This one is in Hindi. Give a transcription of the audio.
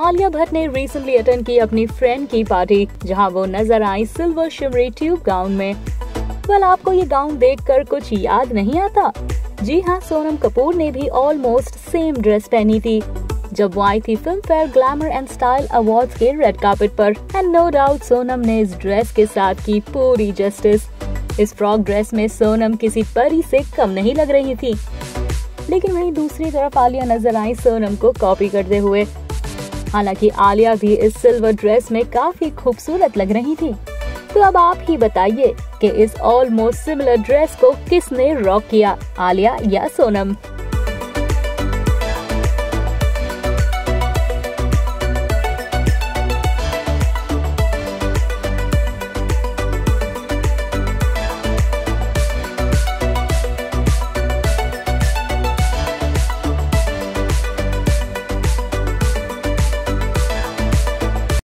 आलिया भट्ट ने रिसेंटली अटेंड की अपनी फ्रेंड की पार्टी, जहां वो नजर आई सिल्वर शिमरी ट्यूब गाउन में। वेल, आपको ये गाउन देखकर कुछ याद नहीं आता? जी हाँ, सोनम कपूर ने भी ऑलमोस्ट सेम ड्रेस पहनी थी जब वो आई थी Filmfare glamour and style awards के रेड कार्पेट पर। एंड नो डाउट सोनम ने इस ड्रेस के साथ की पूरी जस्टिस। इस फ्रॉक ड्रेस में सोनम किसी परी से कम नहीं लग रही थी। लेकिन वहीं दूसरी तरफ आलिया नजर आई सोनम को कॉपी करते हुए। हालांकि आलिया भी इस सिल्वर ड्रेस में काफी खूबसूरत लग रही थी। तो अब आप ही बताइए कि इस ऑलमोस्ट सिमिलर ड्रेस को किसने रॉक किया, आलिया या सोनम?